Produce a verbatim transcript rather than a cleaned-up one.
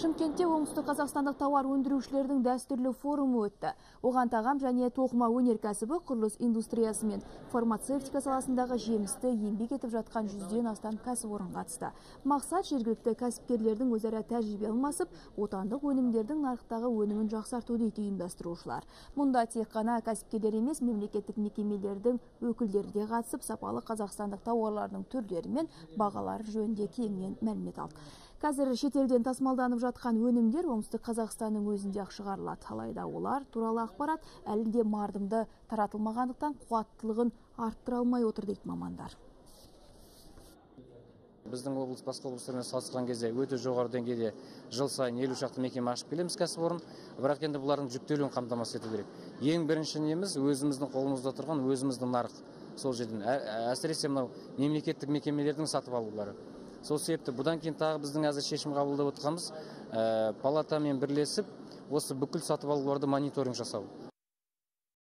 Шымкентте оңтүстік қазақстандық тауар өндірушілердің дәстүрлі форумы өтті. Оған тағам және тоқыма өнеркәсібі, құрылыс индустриясы мен фармацевтика саласындағы жемісті еңбек етіп жатқан жүзден астам кәсіпорын қатысты. Мақсат жергілікті кәсіпкерлердің өзара тәжірибе алмасып, отандық өнімдердің нарықтағы өнімін жақсарту дейді ұйымдастырушылар. Мұнда тек қана кәсіпкерлер емес, мемлекеттік мекемелердің өкілдері де қатысып, сапалы қазақстандық тауарлардың түрлері мен бағалары жөнінде кеңінен мәлімет алды. Қазір шетелден тасымалданып жатқан өнімдер оңтүстік Қазақстанның өзінде ақ шығарылады. Алайда олар туралы ақпарат әлі де мардымды таратылмағандықтан қуаттылығын арттыра алмай отыр дейді мамандар. Біздің облыс басқа облыстармен салыстырған кезде өте жоғары деңгейде жыл сайын елу шақты мекеме ашып келеміз кәсіпорын, бірақ енді бұлардың жүктелуін қамтамасыз ету керек. Ең бірінші неміз өзіміздің қолымызда тұрған өзіміздің нарық. Сол жерден әсіресе мынау мемлекеттік мекемелердің сатып алулары. Сол себепті бұдан кейін тағы біздің әзір шешім қабылдап отырғанымыз палатамен бірлесіп осы бүкіл сатып алуларды мониторинг жасау.